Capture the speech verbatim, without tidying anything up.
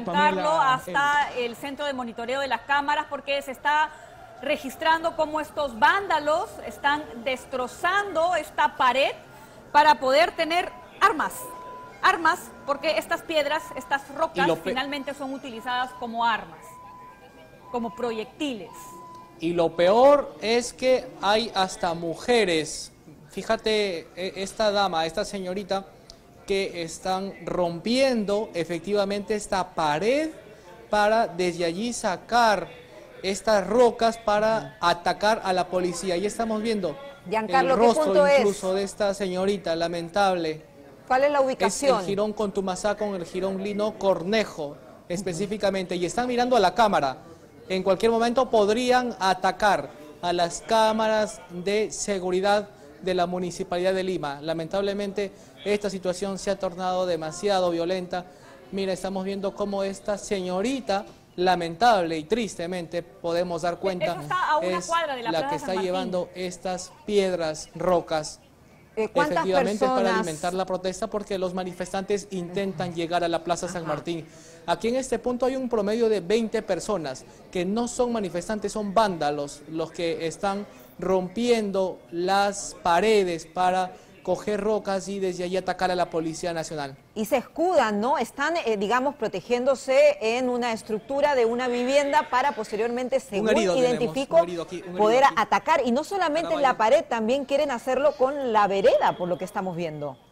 Carlos, hasta el centro de monitoreo de las cámaras, porque se está registrando cómo estos vándalos están destrozando esta pared para poder tener armas. Armas, porque estas piedras, estas rocas, finalmente son utilizadas como armas, como proyectiles. Y lo peor es que hay hasta mujeres, fíjate, esta dama, esta señorita, que están rompiendo efectivamente esta pared para desde allí sacar estas rocas para atacar a la policía. Y estamos viendo Giancarlo, el rostro ¿qué punto incluso es? de esta señorita, lamentable. ¿Cuál es la ubicación? Es el jirón Contumaxá con el jirón Lino Cornejo, específicamente. Y están mirando a la cámara. En cualquier momento podrían atacar a las cámaras de seguridad de la Municipalidad de Lima. Lamentablemente esta situación se ha tornado demasiado violenta. Mira, estamos viendo cómo esta señorita, lamentable y tristemente podemos dar cuenta, es la que está llevando estas piedras, rocas, eh, efectivamente personas? para alimentar la protesta, porque los manifestantes intentan llegar a la Plaza San Martín. Aquí en este punto hay un promedio de veinte personas que no son manifestantes, son vándalos los que están rompiendo las paredes para coger rocas y desde allí atacar a la Policía Nacional. Y se escudan, ¿no? Están, eh, digamos, protegiéndose en una estructura de una vivienda para posteriormente, según identifico, tenemos, un herido aquí, un poder aquí. atacar. Y no solamente en la pared, también quieren hacerlo con la vereda, por lo que estamos viendo.